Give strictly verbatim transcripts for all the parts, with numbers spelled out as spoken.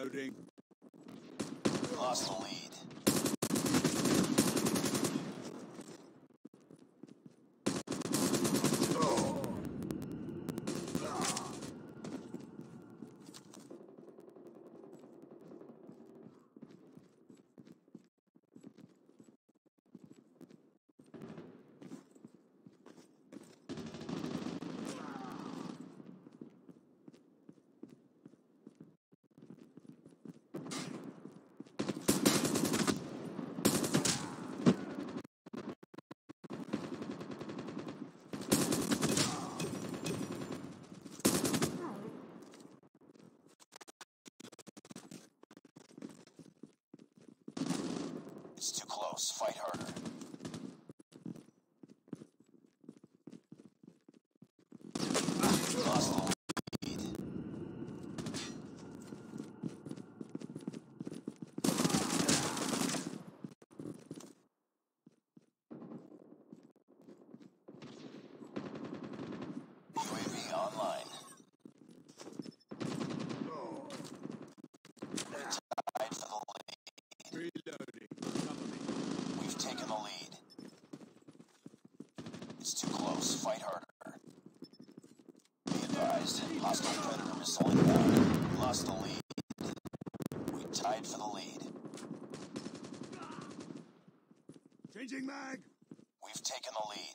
Reloading. Lost the lead. It's too close. Fight harder. Lost the lead. U A V online. Tied for the lead. Reloading. Cover me. We've taken the lead. It's too close. Fight harder. Be advised. Hostile predator missile inbound. We lost the lead. We tied for the lead. Changing mag. We've taken the lead.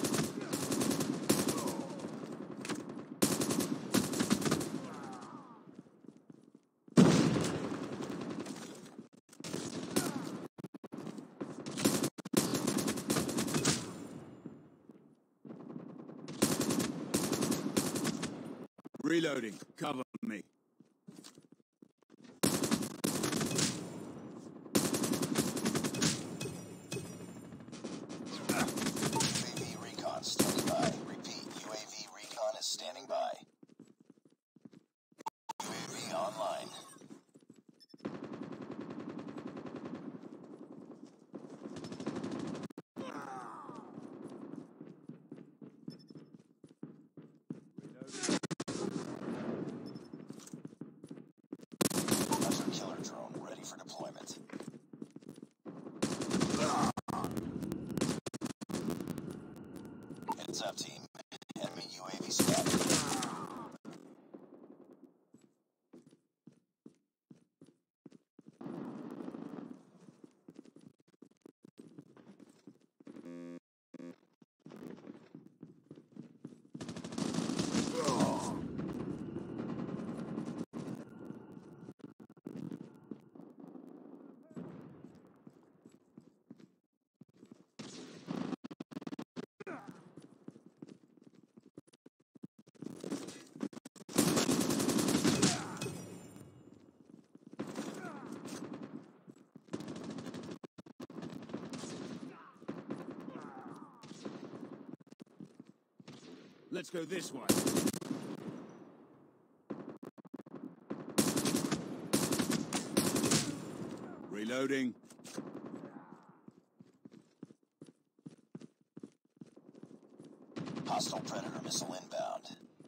Reloading. Cover me. U A V recon standing by. Repeat, U A V recon is standing by. U A V online. Hunter killer drone ready for deployment. Heads up, team. Enemy U A V spotted. Let's go this way. Reloading. Hostile predator missile inbound.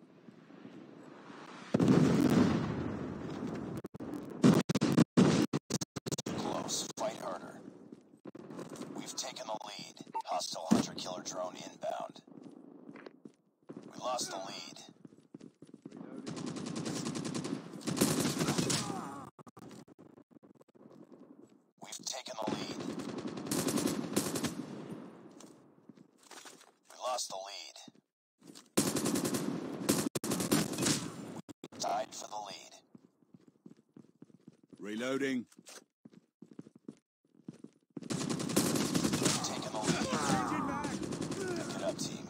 Too close. Fight harder. We've taken the lead. Hostile hunter killer drone inbound. We lost the lead. We've taken the lead. We lost the lead. We tied for the lead. Reloading. We've taken the lead. Pick it up, team.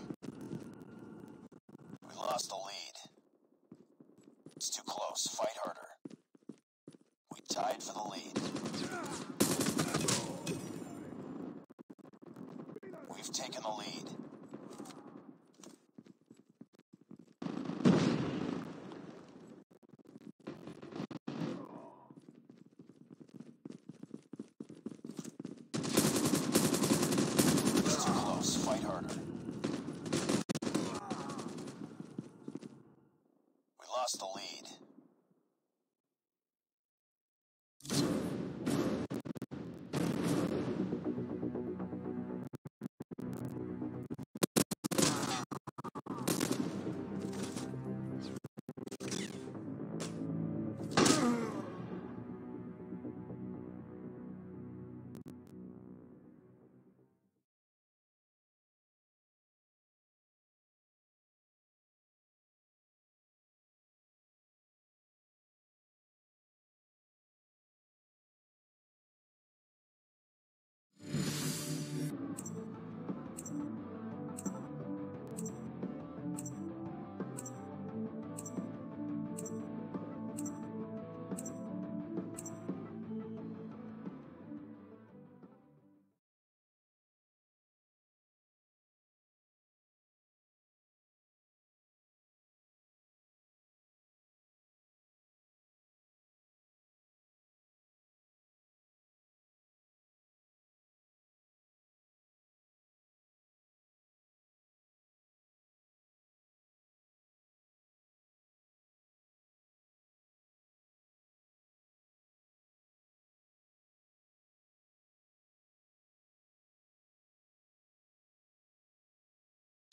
We lost the lead. It's too close. Fight harder. We tied for the lead. We've taken the lead. It's too close. Fight harder. We lost the lead.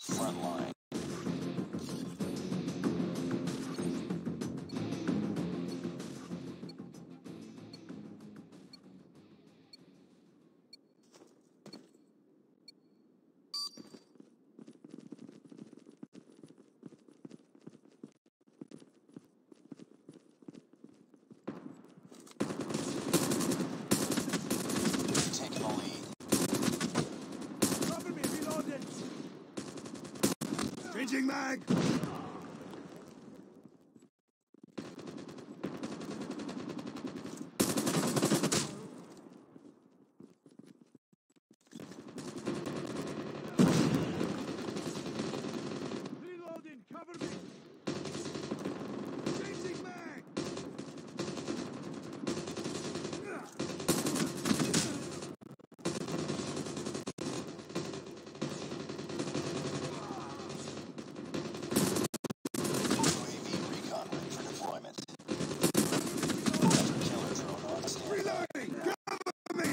front line. Taking the lead. Cover me, reloading. Changing mag. Reloading, cover me. Changing mag. U A V recon ready for deployment. Killer drone on standby. Reloading, cover me.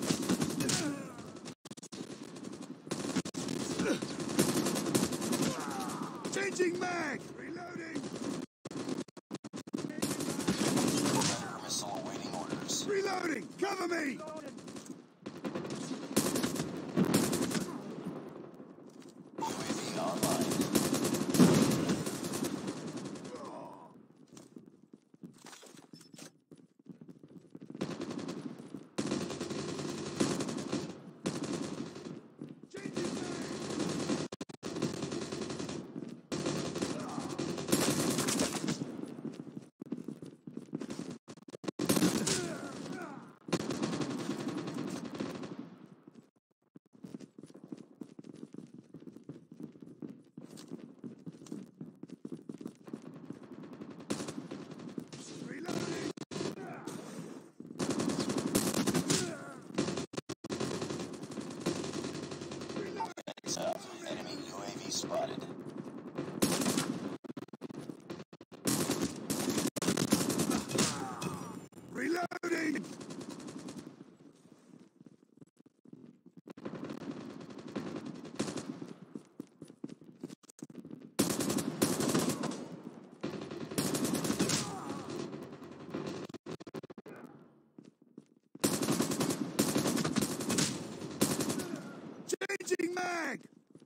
Changing mag. Reloading. Predator missile awaiting orders. Reloading, cover me. U A V online. Changing mag. Reloading. Heads up. Enemy U A V spotted. Reloading. Changing mag.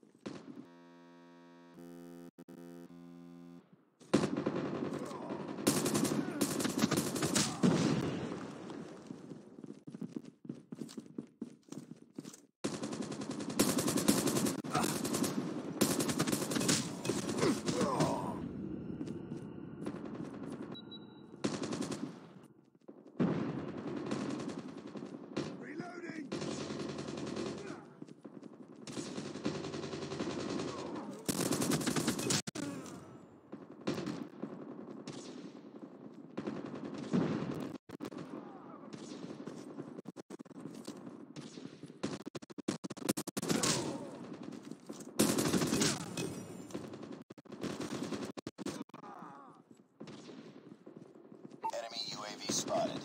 Reloading. Enemy U A V spotted.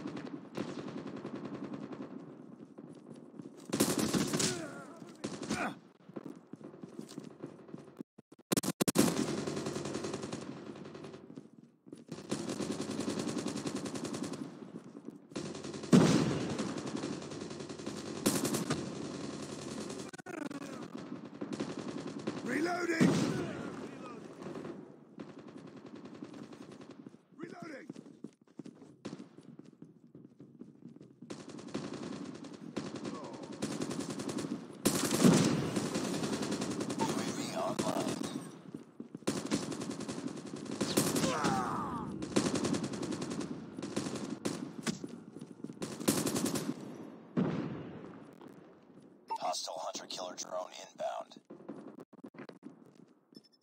Reloading. Reloading. U A V online. Hostile hunter-killer drone inbound.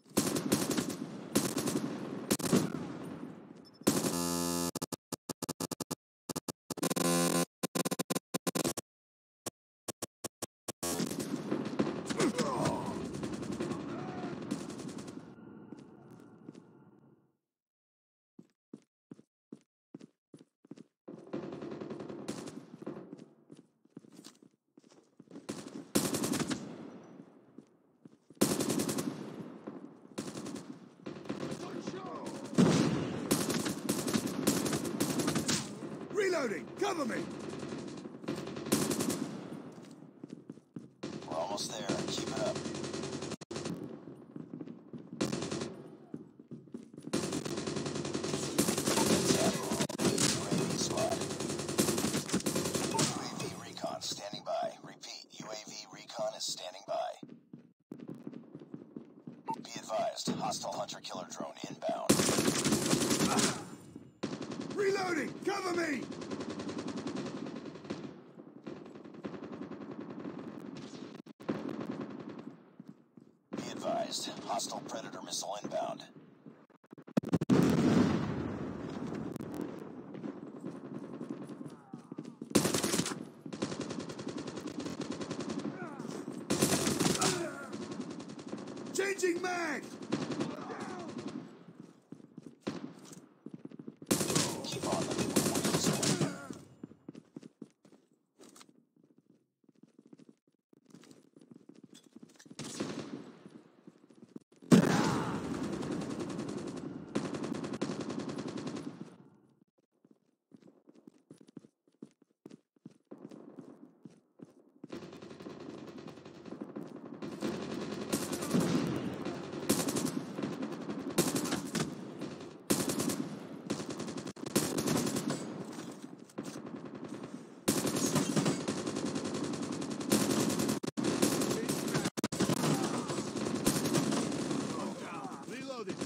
Reloading! Cover me! We're almost there. Keep it up. U A V squad. U A V recon standing by. Repeat, U A V recon is standing by. Be advised, hostile hunter-killer drone inbound. Reloading! Cover me! Be advised, hostile predator missile inbound. Changing mag! Keep on them. We're winning this one. Reloading!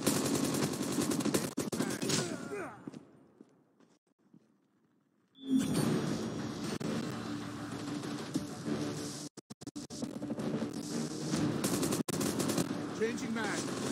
Changing mag!